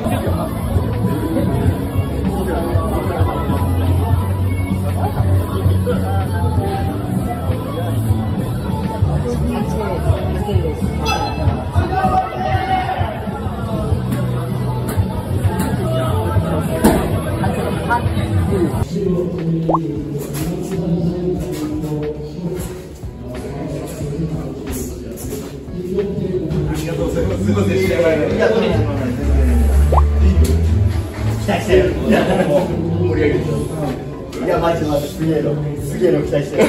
いや、マジマジすげえの期待してる。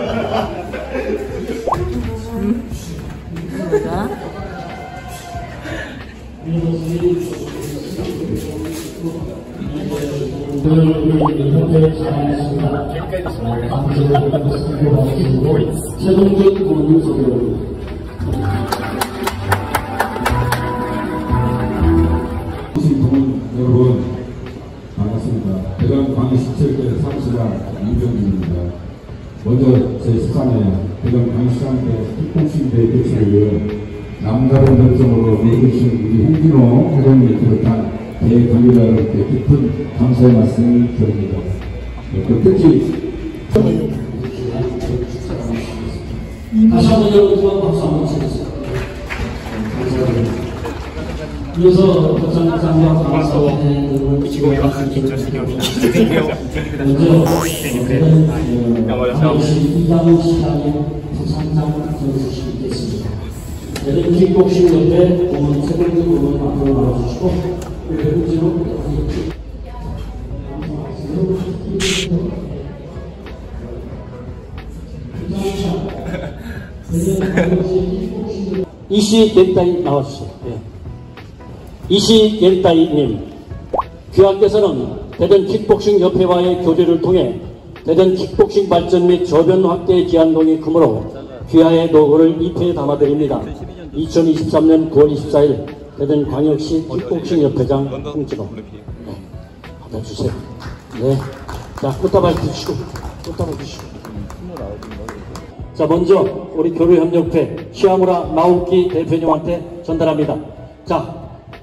여러분 반갑습니다. 대전 광역시체육회 사무실장 이병준입니다. 먼저 제 시간에 대전 광역시장회 킥복싱대 개최를 위해 남다른 결정으로 내주신 우리 홍진호 회장님을 비롯한 대관계자들께 깊은 감사의 말씀을 드립니다. 특히 다시 한번 여러분 박수 한번 치겠습니다. 감사합니다. 이어서 박장장과 감사원의 이치고요. 긴장시켜 광역시 이강우 시장의 부산장 전수식이 있겠습니다. 대전 킥복싱 협회 공원 세 번째 공원 앞으로 나와주시고 배우지로 イシ겐타이 나와주세요. 이시 겐타이님, 귀하께서는 대전 킥복싱 협회와의 교류를 통해 대전 킥복싱 발전 및 저변 확대에 기한 동이 크므로 귀하의 노고를 잎에 담아드립니다. 2023년 9월 24일 대전 광역시 킥복싱 협회장 홍진호. 네, 받아주세요. 네, 자 꽃다발 주시고 꽃다발 주시고. 자, 먼저 우리 교류협력회 시아무라 나오키 대표님한테 전달합니다. 자,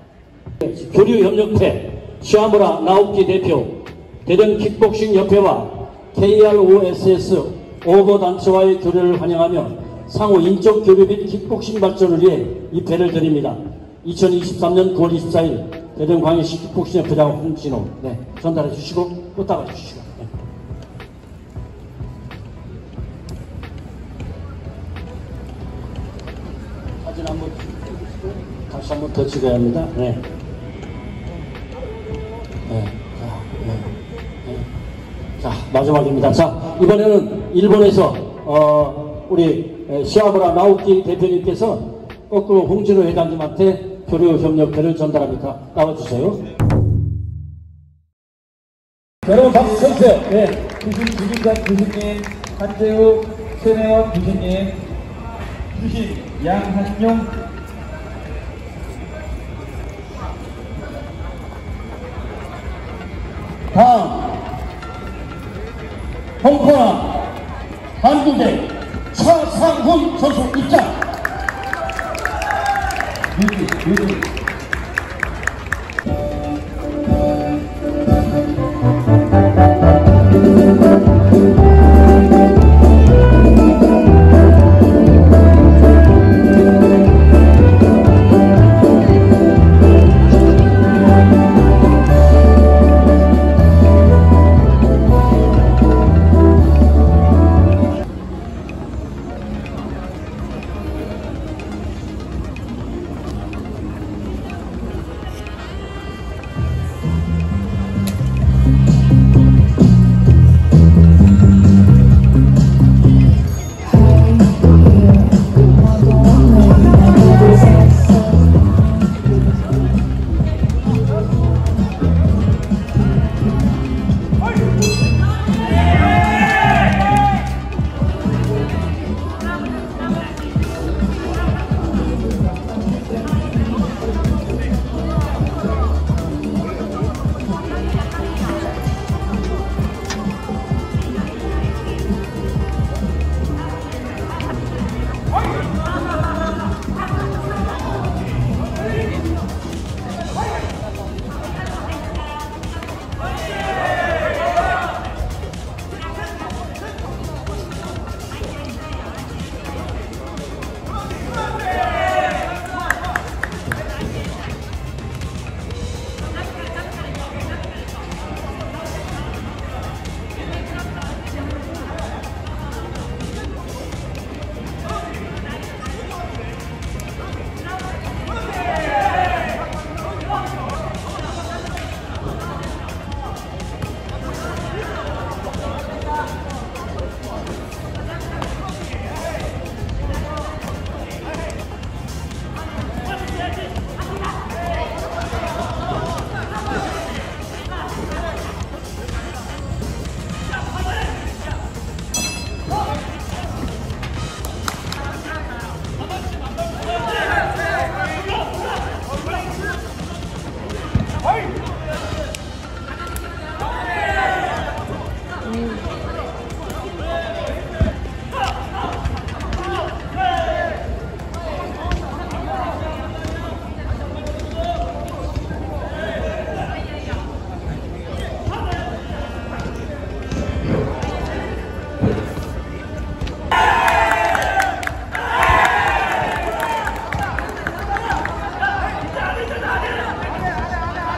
교류협력회 시아무라 나오키 대표, 대전 킥복싱 협회와 KROSS 오거단체와의 교류를 환영하며 상호 인적 교류 및 킥복싱 발전을 위해 입회를 드립니다. 2023년 9월 24일 대전 광역시 킥복싱 협회장 홍진호. 네, 전달해 주시고 꽃다발 주시고. 네. 사진 한번 찍고 다시 한번 더 찍어야 합니다. 네. 네. 자, 마지막입니다. 자, 이번에는 일본에서 우리 시아무라 나오키 대표님께서 거꾸로 홍진호 회장님한테 교류협력회를 전달합니다. 나와주세요. 여러분 박수 쳐주세요. 네, 주진관 주신님, 한재우 최내원 주신님, 주신 양한용, 다음 홍코나 한국대 차상훈 선수 입장.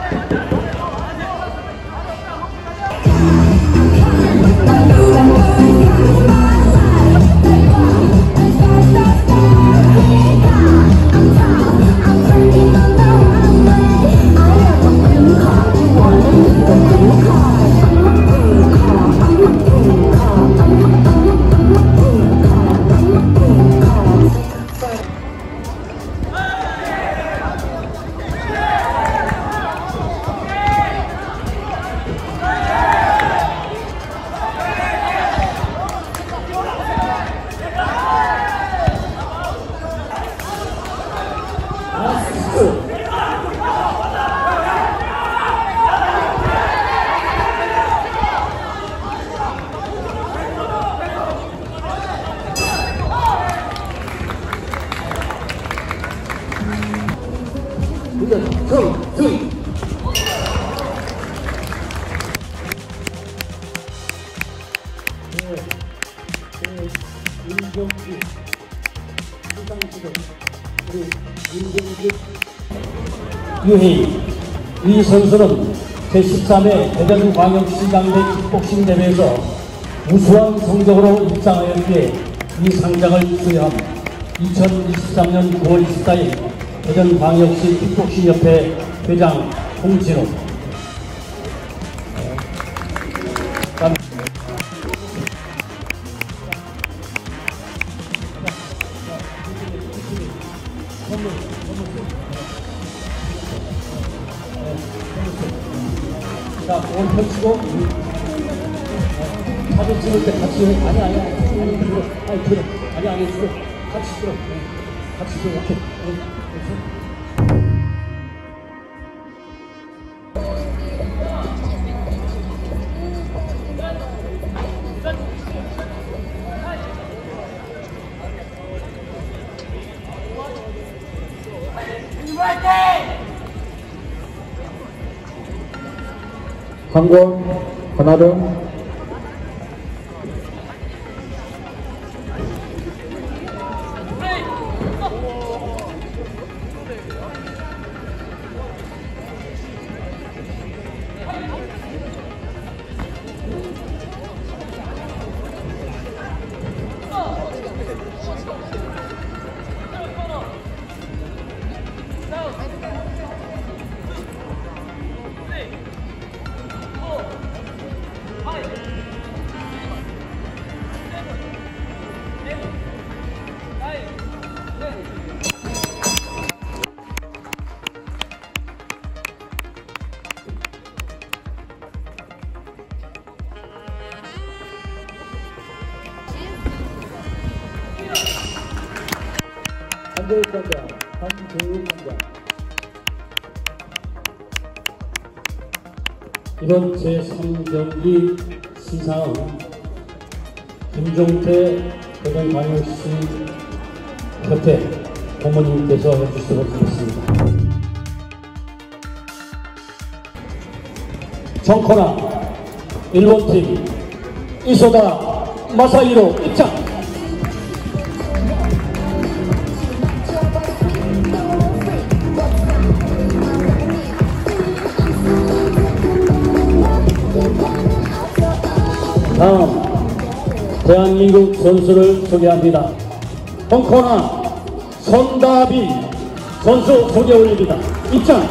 유희 이 선수는 제13회 대전광역시장대 킥복싱 대회에서 우수한 성적으로 입상하였기에 이 상장을 수여함 2023년 9월 24일 대전광역시 킥복싱협회 회장 홍진호. 자, 오늘 펼치고 사진 찍을 때 같이 아니 들어 같이 들어 이렇게 황권, 권하름, 한교육관장, 한교육관장. 이번 제3경기 시상은 김종태 대전광역시 협회 고모님께서 해주시도록 하겠습니다. 정코나 일본팀 이소다 마사히로 입장. 다음 대한민국 선수를 소개합니다. 홍코나 손다빈 선수 소개 올립니다. 입장.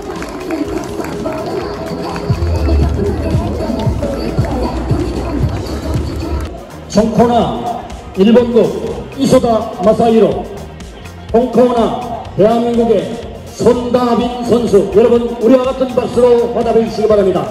정코나 일본국 이소다 마사히로, 홍코나 대한민국의 손다빈 선수, 여러분 우리와 같은 박수로 받아주시기 주시기 바랍니다.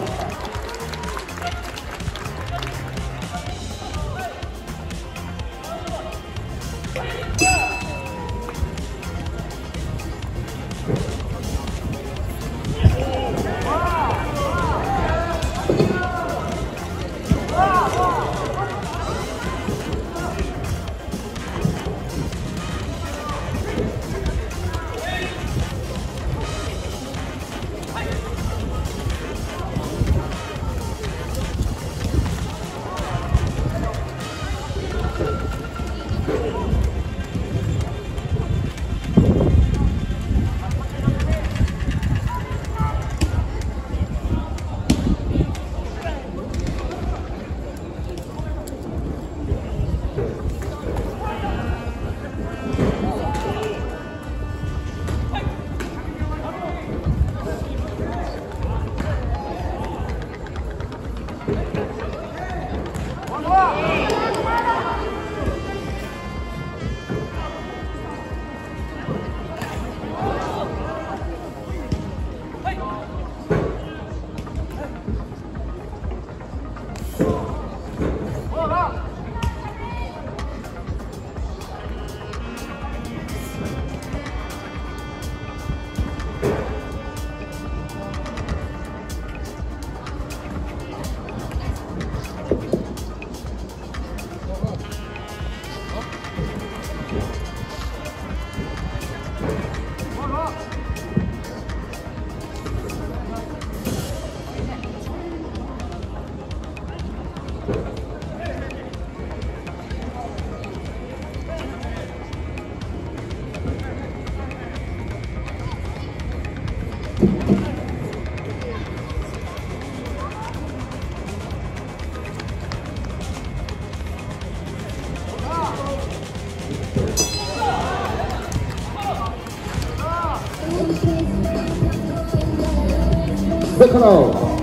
세컨아웃.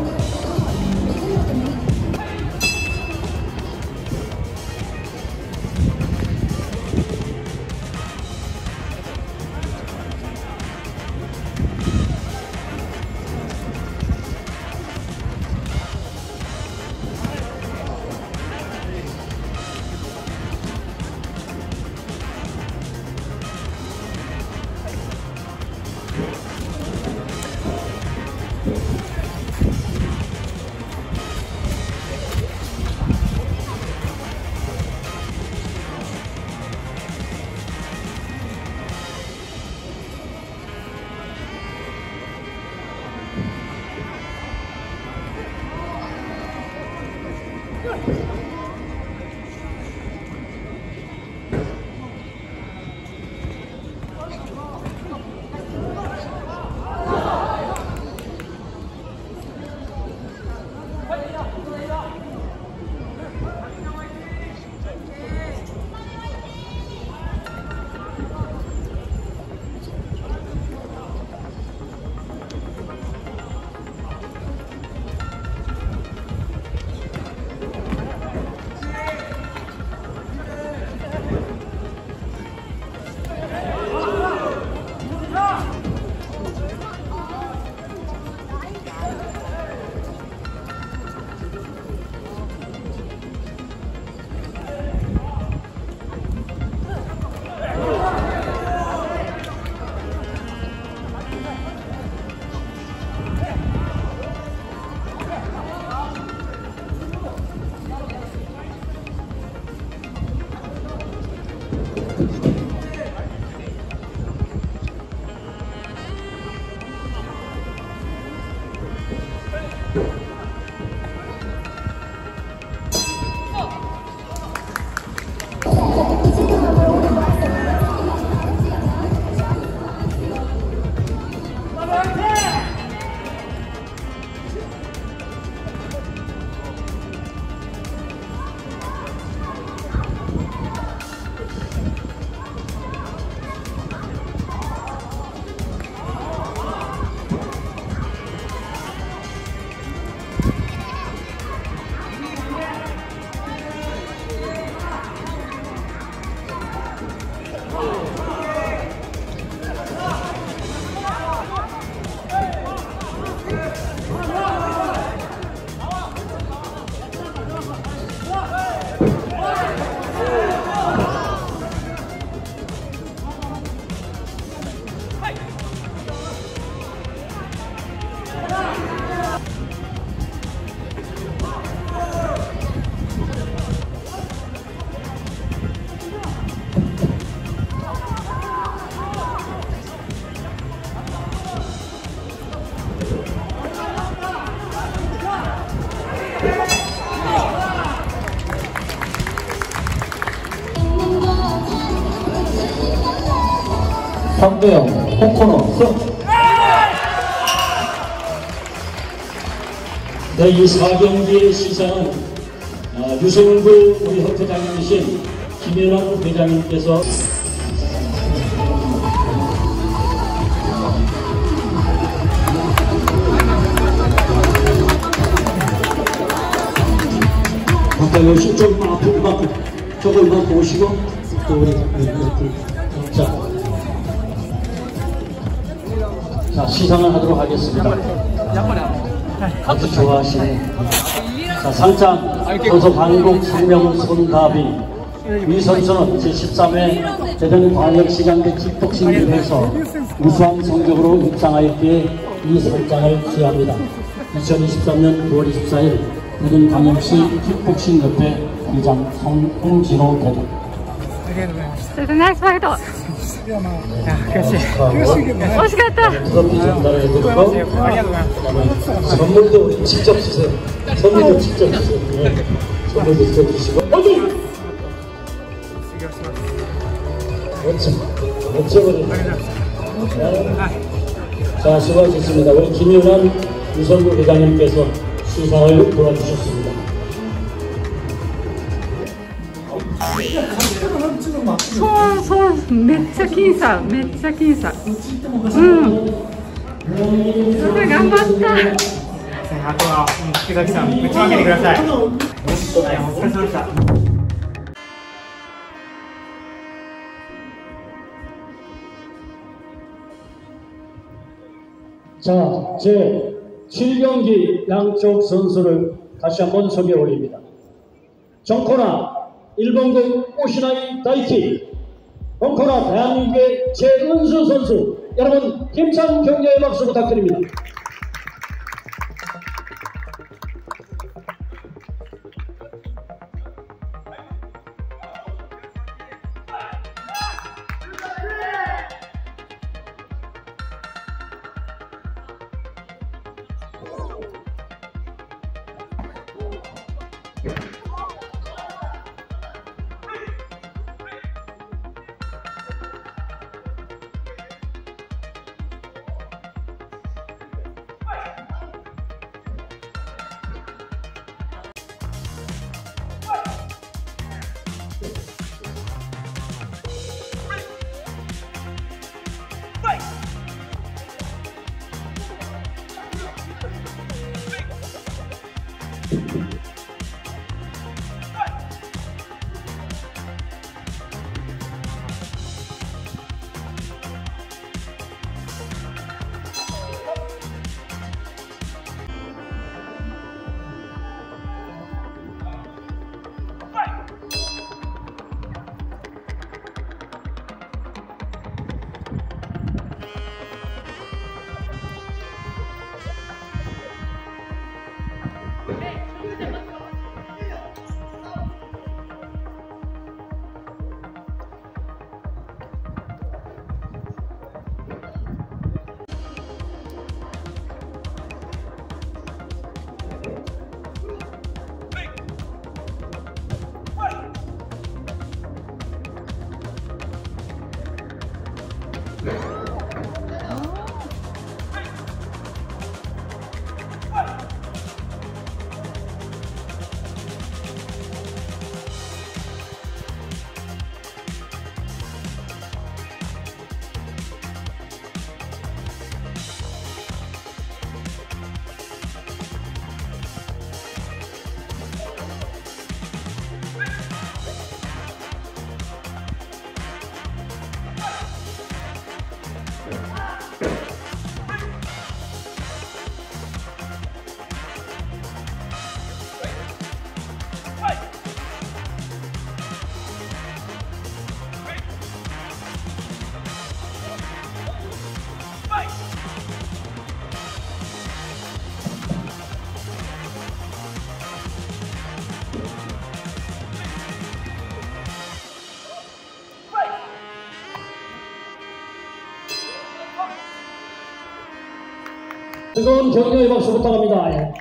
황도영, 홍코너, 승! 네, 이 4경기의 시상은 유성구 우리 협회장님이신 김연환 회장님께서 아까 역시 좀 앞으로 막 저걸만 보시고 또 우리 자, 시상을 하도록 하겠습니다. 아주 좋아하시네. 자, 상장 소속 한국 생명 손다비 이 선수는 제13회 대전광역시장대 킥복싱 대회에서 우수한 성적으로 입상하였기에 이 상장을 수여합니다. 2023년 9월 24일 대전광역시 킥복싱협회 회장 홍진호 대장. 나이스 파이트! 惜しかった。 선물도 우리 직접 주세요. 선물도 직접 주세요. 네. 선물도 직접 주시고. 멋져버리네. 자, 수고하셨습니다. 우리 김윤환 유성구 회장님께서 시상을 도와주셨습니다. そうめっちゃ僅差めっちゃ僅差頑張ったあとは池崎さん、打ち分けてください。はい、お疲れ様でした。 자, 제 7경기 양쪽 선수를 다시 한번 소개해 올립니다. 정코나 일본국 오시나이 다이키, 벙커나 대한민국의 최은수 선수, 여러분 힘찬 격려의 박수 부탁드립니다. 뜨거운 격려의 박수 부탁합니다. 예.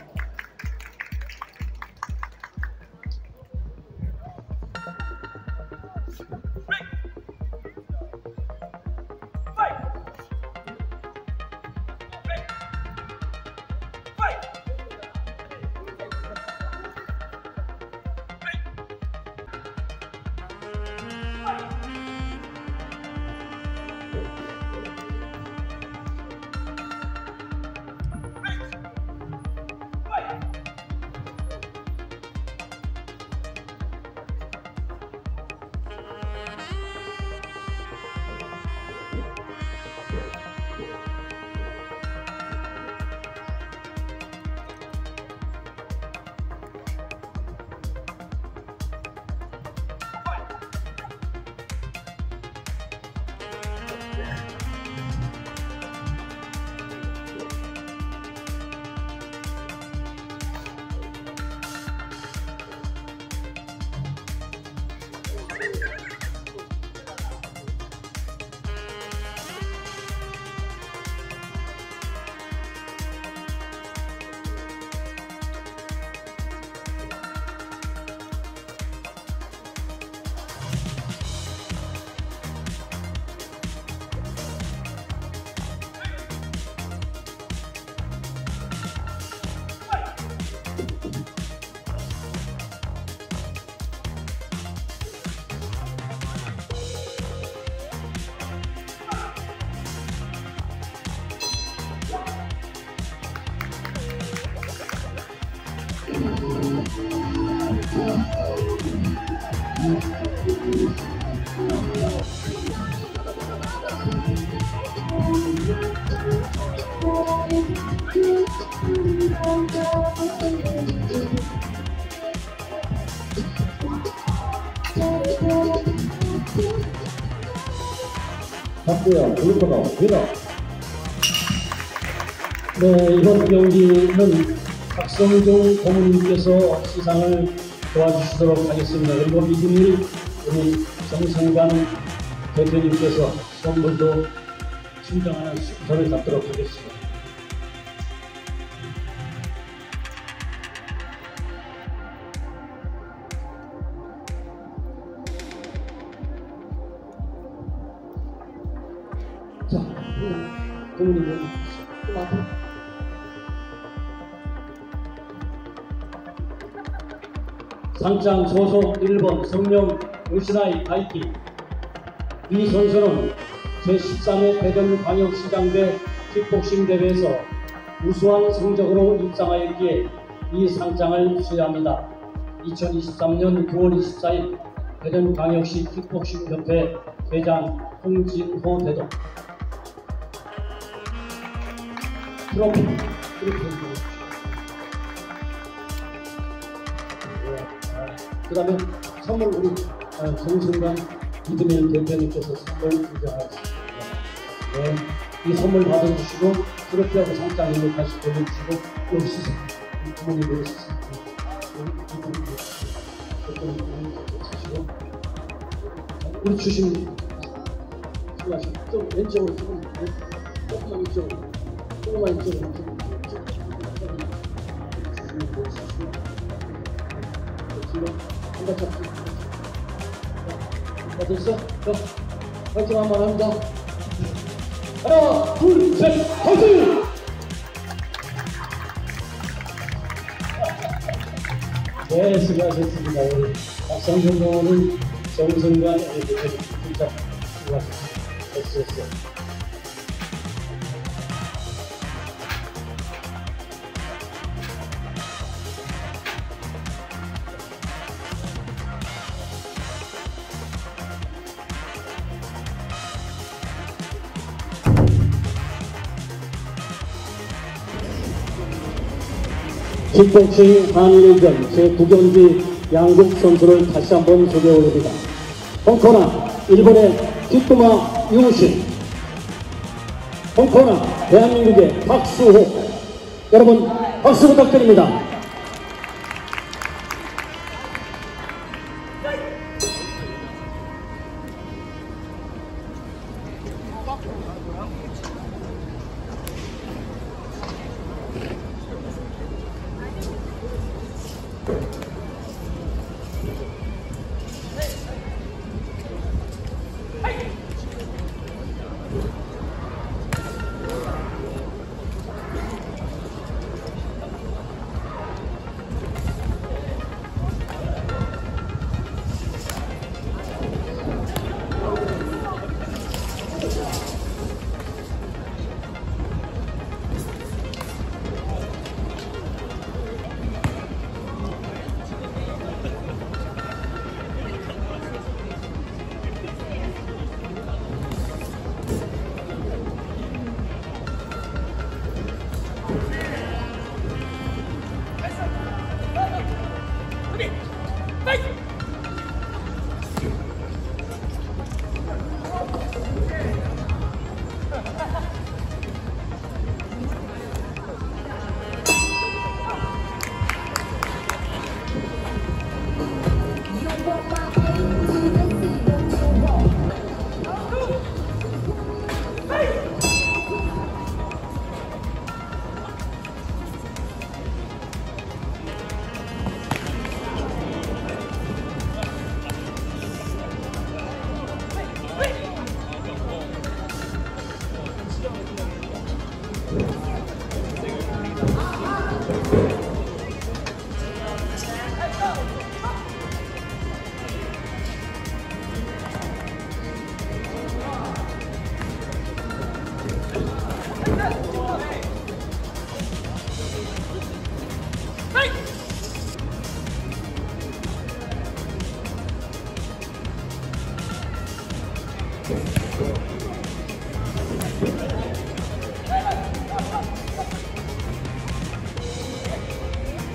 박수야, 블루코너, 위너. 네, 이번 경기는 박성종 고문님께서 시상을 도와주시도록 하겠습니다. 그리고 이분이 우리 정성관 대표님께서 선물도 충정하는 수표를 갖도록 하겠습니다. 자, 고문님 상장 소속 1번 성명 요시나이 다이키. 이 선수는 제13회 대전광역시장대 킥복싱 대회에서 우수한 성적으로 입상하였기에 이 상장을 수여합니다. 2023년 9월 24일 대전광역시 킥복싱협회 회장 홍진호 대동. 트로피 그 다음에 선물 우리 정승관 이드맨 대표님께서 선물 인정하겠습니다. 네, 이 선물 받아주시고 트로피하고 상장 일로 다시 돌려주시고 여기 시선 부모님 여기 시선 우리 주심 수고하시고 좀 왼쪽으로 조금만 이쪽으로 됐어? 화이팅 한번 합니다. 하나, 둘, 셋, 화이팅! 네, 수고하셨습니다. 우리 박성준 공원은 정승관 대표님 진짜 수고하셨습니다. 됐어. 킥복싱 한일전 제9경기 양국 선수를 다시 한번 소개해 올립니다. 홍코나 일본의 키토마 유신, 홍코나 대한민국의 박수호. 여러분 박수 부탁드립니다.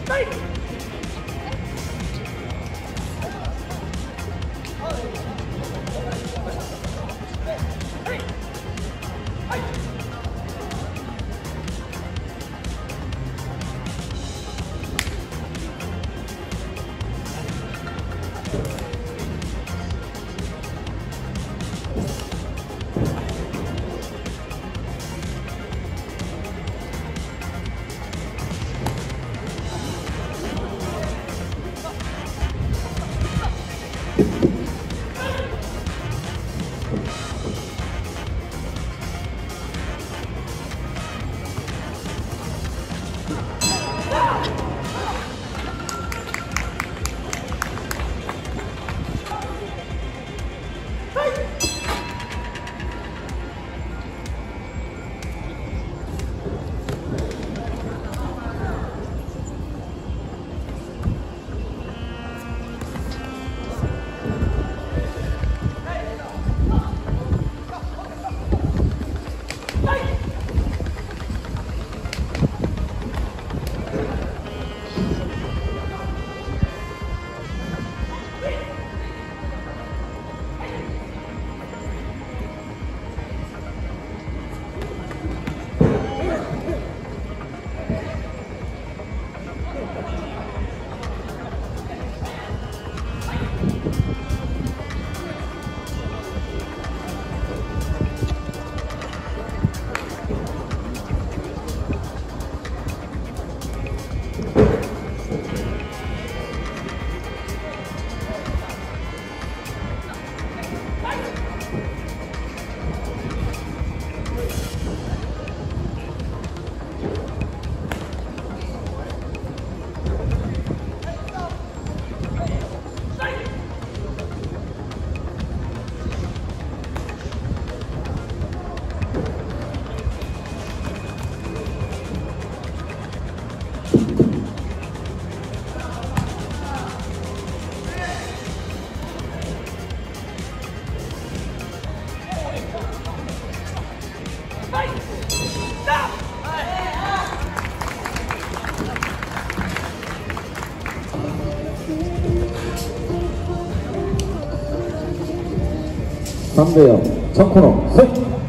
상대역 청코너 셋.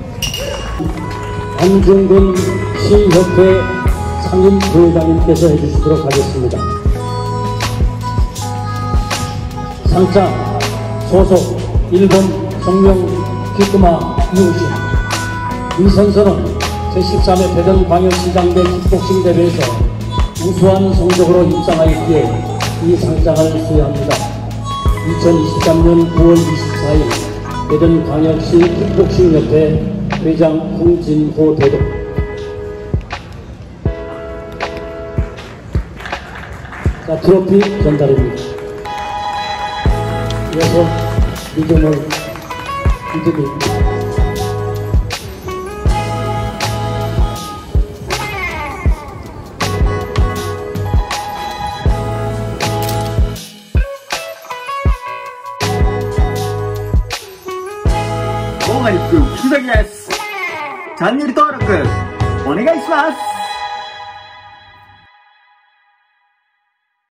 안중근 시협회 상임 부회장님께서 해주시도록 하겠습니다. 상장 소속 1번 성명 기끄마 유우신. 이 선수는 제13회 대전광역시장대 킥복싱 대회에서 우수한 성적으로 입상하였기에 이 상장을 수여합니다. 2023년 9월 24일 대전광역시 킥복싱협회 회장 홍진호 대동. 자, 트로피 전달입니다. 이어서 리저널 이듬입니다. 오마이크 추석です。チャンネル登録お願いします。